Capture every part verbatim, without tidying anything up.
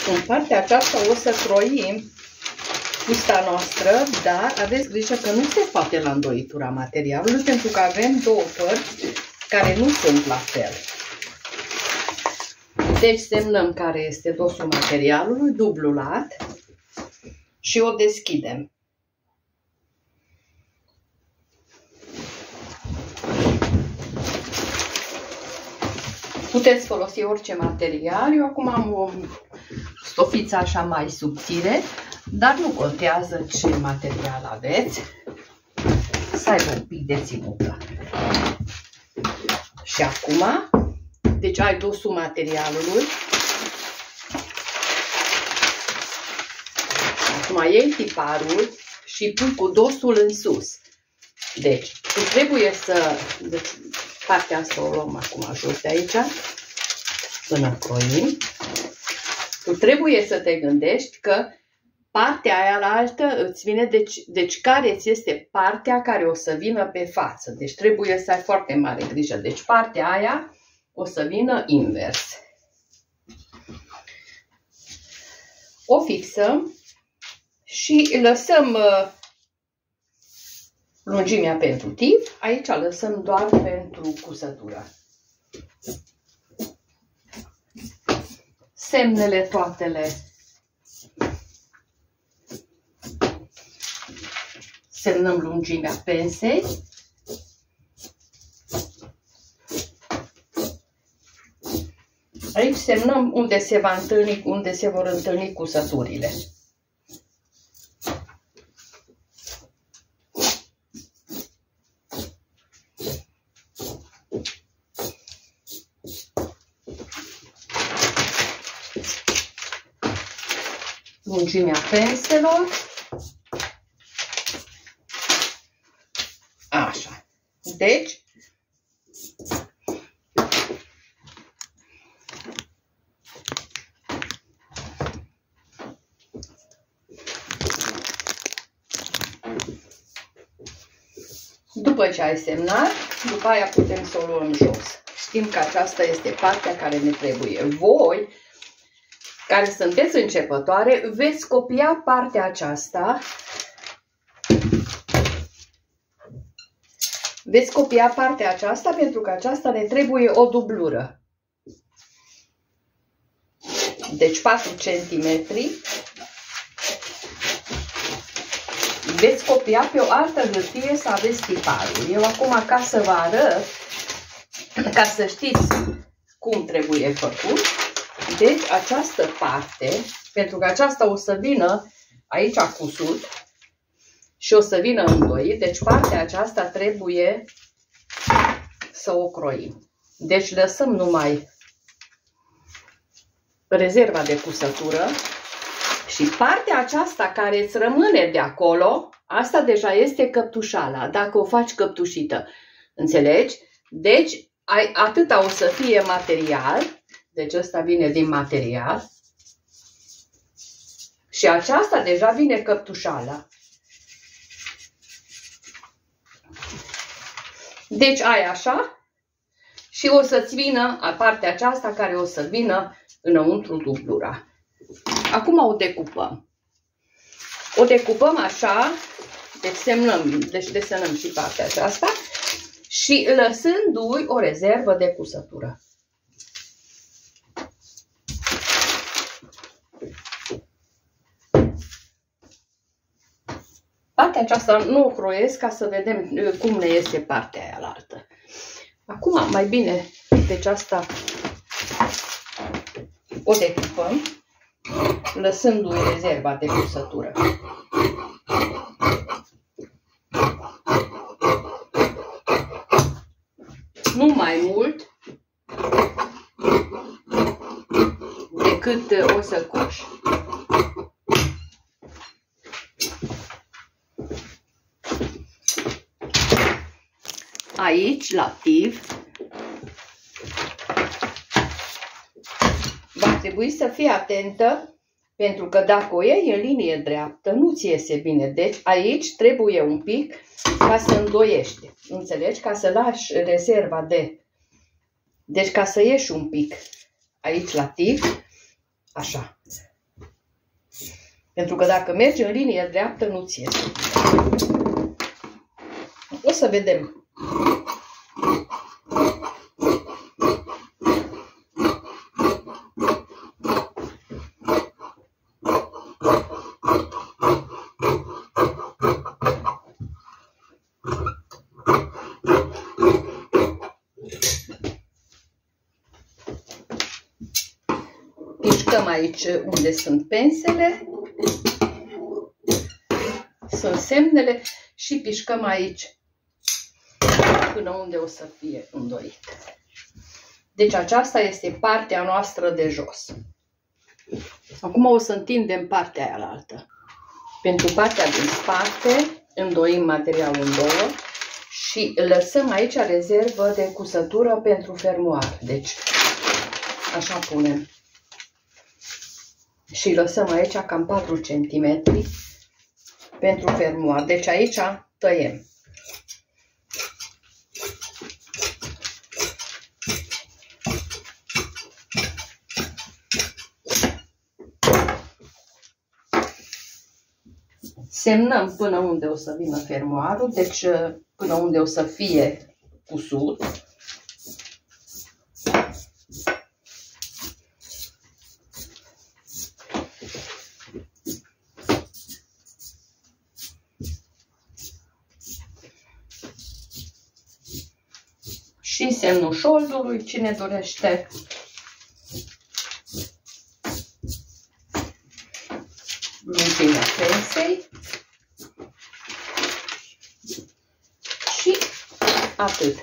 În partea aceasta o să croim fusta noastră, dar aveți grijă că nu se poate la îndoitura materialului, pentru că avem două părți care nu sunt la fel. Deci semnăm care este dosul materialului, dublu lat, și o deschidem. Puteți folosi orice material. Eu acum am o stofiță așa mai subțire, dar nu contează ce material aveți, să aibă un pic de ținută. Și acum, deci ai dosul materialului. Acum iei tiparul și pui cu dosul în sus. Deci, tu trebuie să... Deci, partea asta o luăm acum jos de aici, până croim. Tu trebuie să te gândești că partea aia la altă îți vine, deci, deci care ți este partea care o să vină pe față. Deci trebuie să ai foarte mare grijă. Deci partea aia o să vină invers. O fixăm și lăsăm uh, lungimea pentru tip. Aici lăsăm doar pentru cusătură. Semnele toatele semnăm lungimea pensei. Aici semnăm unde se va întâlni, unde se vor întâlni cusăturile. Lungimea penselor. Așa. Deci, după ce ai semnat, după aia putem să o luăm jos. Știm că aceasta este partea care ne trebuie. Voi, care sunteți începătoare, veți copia partea aceasta. Veți copia partea aceasta pentru că aceasta ne trebuie o dublură. Deci patru centimetri. Veți copia pe o altă hârtie să aveți tiparul. Eu acum, ca să vă arăt, ca să știți cum trebuie făcut, deci această parte, pentru că aceasta o să vină aici cusut și o să vină îndoit, deci partea aceasta trebuie să o croim. Deci lăsăm numai rezerva de cusătură și partea aceasta care îți rămâne de acolo, asta deja este căptușala, dacă o faci căptușită. Înțelegi? Deci ai, atâta o să fie material. Deci ăsta vine din material. Și aceasta deja vine căptușala. Deci ai așa. Și o să-ți vină partea aceasta care o să vină înăuntru dublura. Acum o decupăm. O decupăm așa. Deci semnăm, deci desenăm și partea aceasta. Și lăsându-i o rezervă de cusătură. Partea aceasta nu o croiesc ca să vedem cum ne iese partea aia la altă. Acum mai bine, deci asta o decupăm, lăsându-i rezerva de cusătură. Nu mai mult decât o să coși. Aici, la tiv, va trebui să fii atentă, pentru că dacă o iei în linie dreaptă, nu ți iese bine. Deci aici trebuie un pic ca să îndoiești. Înțelegi? Ca să lași rezerva de... Deci ca să ieși un pic aici la tiv, așa. Pentru că dacă mergi în linie dreaptă, nu-ți iese. O să vedem. Pișcăm aici unde sunt pensele, sunt semnele și pișcăm aici până unde o să fie îndoit. Deci aceasta este partea noastră de jos. Acum o să întindem partea aia la altă. Pentru partea din spate îndoim materialul în două și lăsăm aici rezervă de cusătură pentru fermoar. Deci așa punem. Și lăsăm aici cam patru centimetri pentru fermoar. Deci aici tăiem. Semnăm până unde o să vină fermoarul, deci până unde o să fie cusut. Și semnul șoldului, cine dorește. Lungimea pensei. Și atât.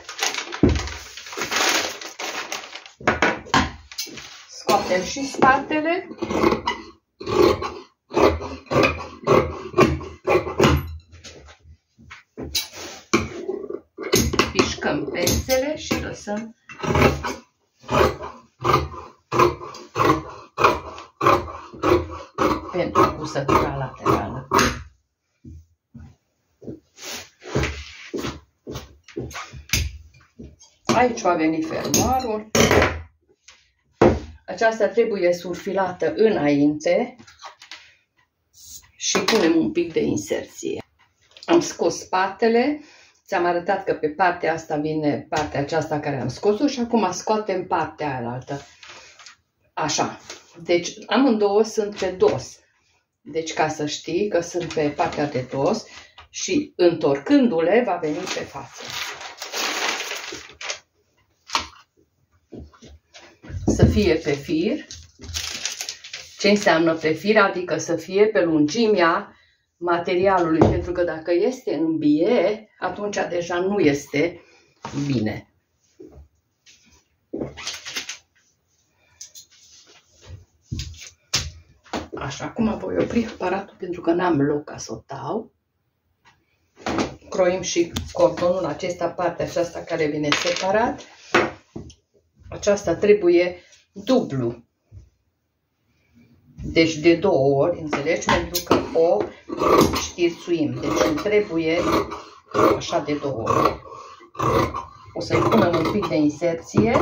Scoatem și spatele. Pișcăm pensele și lăsăm pentru cusătura laterală. Aici va veni fermoarul. Aceasta trebuie surfilată înainte și punem un pic de inserție. Am scos spatele. Ți-am arătat că pe partea asta vine partea aceasta care am scos-o și acum scoatem partea aia. Așa. Deci amândouă sunt pe dos. Deci ca să știi că sunt pe partea de dos și întorcându-le va veni pe față. Să fie pe fir. Ce înseamnă pe fir? Adică să fie pe lungimea materialului, pentru că dacă este în bie, atunci deja nu este bine. Așa, acum voi opri aparatul pentru că n-am loc ca să o dau. Croim și cordonul acesta, partea aceasta care vine separat. Aceasta trebuie dublu. Deci de două ori, înțelegi? Pentru că o știrțuim. Deci îmi trebuie așa de două ori. O să-i punem un pic de inserție.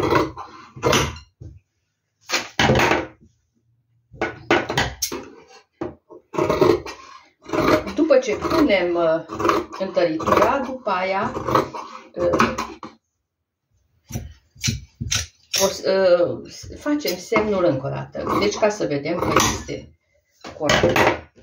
După ce punem întăritura, după aia o să uh, facem semnul încă o dată. Deci ca să vedem că este corect.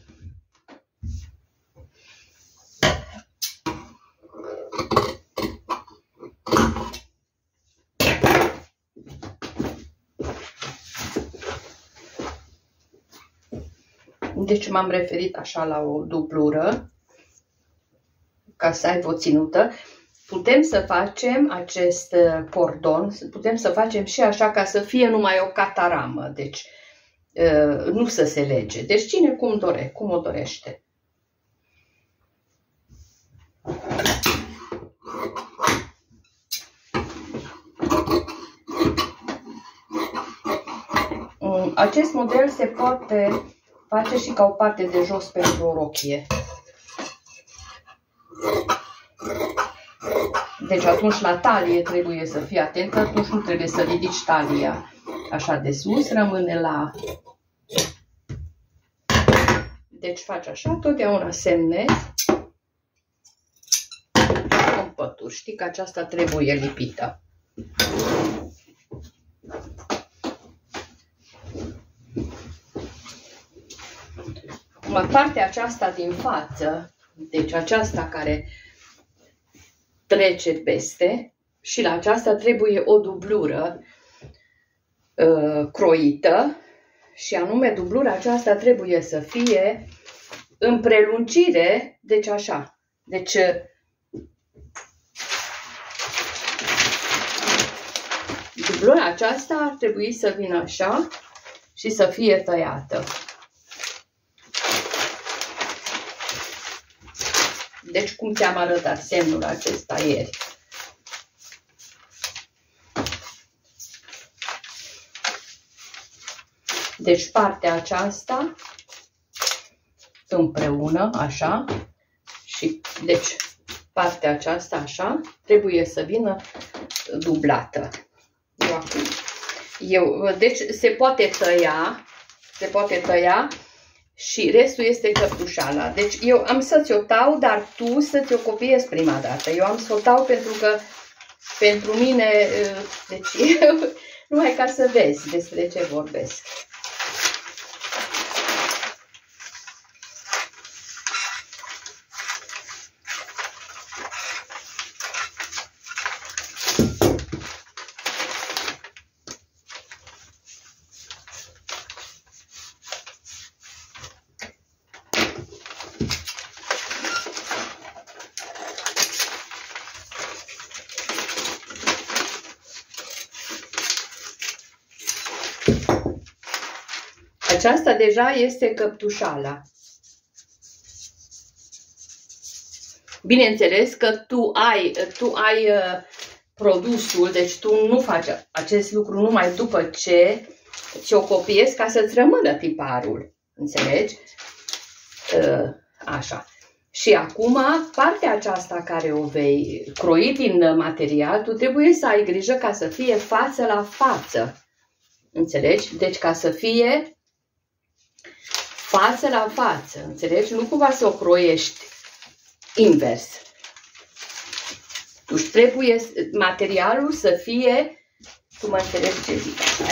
Deci m-am referit așa la o dublură, ca să aibă o ținută. Putem să facem acest cordon, putem să facem și așa ca să fie numai o cataramă, deci nu să se lege. Deci cine cum dorește, cum o dorește. Acest model se poate face și ca o parte de jos pentru o rochie. Deci atunci la talie trebuie să fii atentă, atunci nu trebuie să ridici talia așa de sus, rămâne la Deci faci așa, totdeauna semnezi în pături. Știi că aceasta trebuie lipită. Acum, partea aceasta din față, deci aceasta care trece peste, și la aceasta trebuie o dublură uh, croită, și anume dublura aceasta trebuie să fie în prelungire, deci așa. Deci dublura aceasta ar trebui să vină așa și să fie tăiată. Deci cum ți-am arătat semnul acesta ieri. Deci partea aceasta împreună, așa, și deci partea aceasta, așa, trebuie să vină dublată. Eu, acum, eu, deci se poate tăia, se poate tăia și restul este căptușala. Deci eu am să ți-o tau, dar tu să ți-o copiezi prima dată. Eu am să o tau pentru că pentru mine, deci eu, numai ca să vezi despre ce vorbesc. Aceasta deja este căptușala. Bineînțeles că tu ai, tu ai uh, produsul, deci tu nu faci acest lucru numai după ce ți-o copiezi ca să-ți rămână tiparul. Înțelegi? Uh, așa. Și acum, partea aceasta care o vei croi din material, tu trebuie să ai grijă ca să fie față la față. Înțelegi? Deci ca să fie față la față, înțelegi? Nu cumva să o croiești invers. Tu trebuie materialul să fie, tu mă înțelegi ce zic, hai?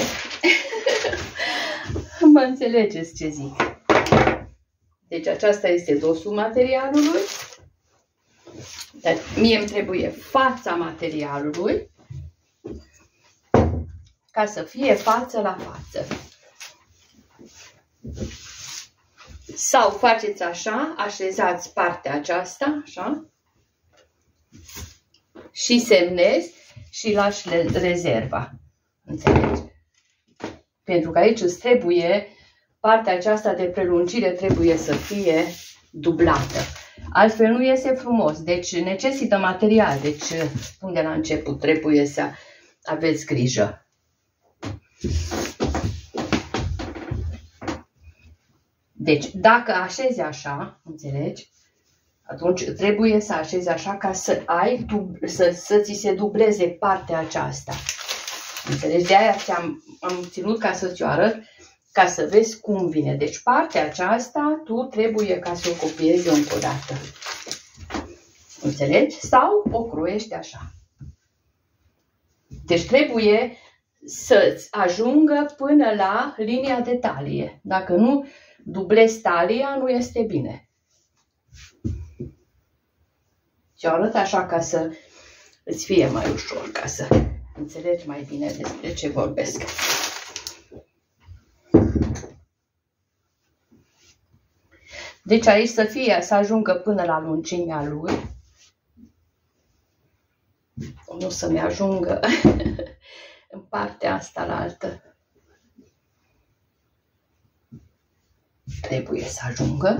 Mă înțelegeți ce zic. Deci aceasta este dosul materialului. Dar mie îmi trebuie fața materialului ca să fie față la față. Sau faceți așa, așezați partea aceasta, așa, și semnezi și lași rezerva. Înțelegi? Pentru că aici îți trebuie, partea aceasta de prelungire trebuie să fie dublată. Altfel nu iese frumos. Deci necesită material. Deci, spun de la început, trebuie să aveți grijă. Deci, dacă așezi așa, înțelegi, atunci trebuie să așezi așa ca să ai, să, să ți se dubleze partea aceasta. Înțelegi? De aia am, am ținut ca să ți-o arăt, ca să vezi cum vine. Deci, partea aceasta, tu trebuie ca să o copiezi încă o dată. Înțelegi? Sau o croiești așa. Deci, trebuie să-ți ajungă până la linia de talie. Dacă nu dublezi talia, nu este bine. Și arăt așa ca să îți fie mai ușor, ca să înțelegi mai bine despre ce vorbesc. Deci aici să fie, să ajungă până la lungimea lui. Nu să-mi ajungă în partea asta la altă. Trebuie să ajungă.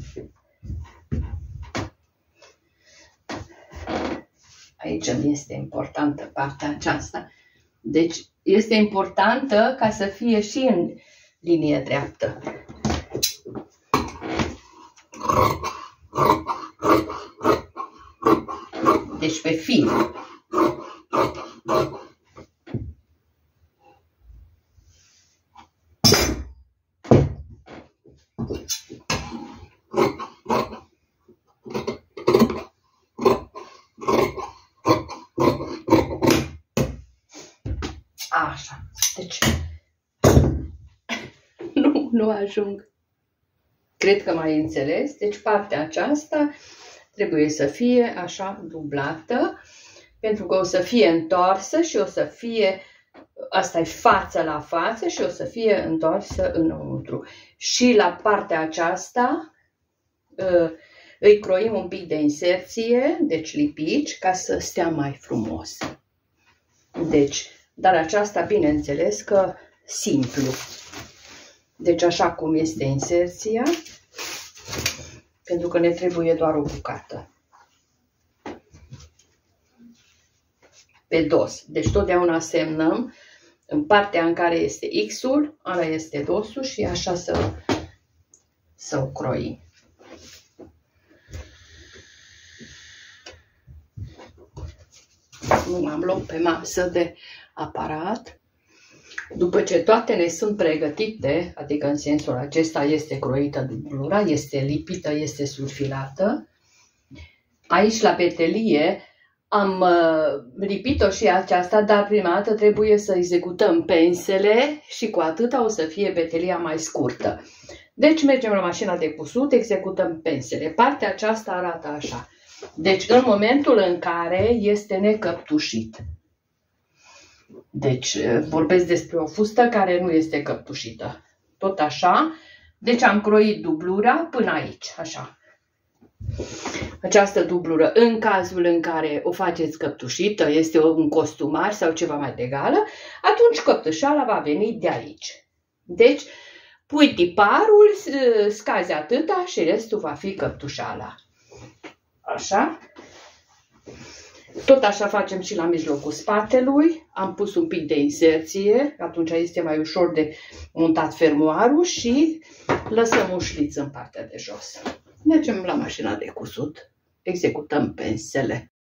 Aici îmi este importantă partea aceasta. Deci este importantă ca să fie și în linie dreaptă. Deci pe fir. nu ajung. Cred că m-ai înțeles. Deci partea aceasta trebuie să fie așa dublată, pentru că o să fie întoarsă și o să fie, asta e față la față și o să fie întoarsă înăuntru. Și la partea aceasta îi croim un pic de inserție, deci lipici, ca să stea mai frumos. Deci, dar aceasta, bineînțeles că simplu. Deci așa cum este inserția, pentru că ne trebuie doar o bucată. Pe dos. Deci totdeauna semnăm în partea în care este X-ul, ala este dosul și așa să, să o croim. Nu am luat pe masă de aparat. După ce toate ne sunt pregătite, adică în sensul acesta este croită dublura, este lipită, este sulfilată, aici la petelie am uh, lipit-o și aceasta, dar prima dată trebuie să executăm pensele și cu atâta o să fie petelia mai scurtă. Deci mergem la mașina de cusut, executăm pensele. Partea aceasta arată așa. Deci în momentul în care este necăptușit. Deci vorbesc despre o fustă care nu este căptușită. Tot așa. Deci am croit dublura până aici, așa. Această dublură, în cazul în care o faceți căptușită, este un costumar sau ceva mai de gală, atunci căptușala va veni de aici. Deci pui tiparul, scazi atâta și restul va fi căptușala. Așa. Tot așa facem și la mijlocul spatelui. Am pus un pic de inserție, atunci este mai ușor de montat fermoarul și lăsăm un șliț în partea de jos. Mergem la mașina de cusut, executăm pensele.